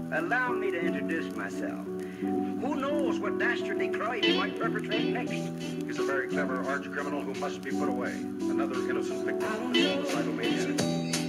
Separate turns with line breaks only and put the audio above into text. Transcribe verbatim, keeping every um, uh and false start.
Allow me to introduce myself. Who knows what dastardly crime he might perpetrate next?
He's a very clever arch criminal who must be put away. Another innocent victim of suicidal maniac.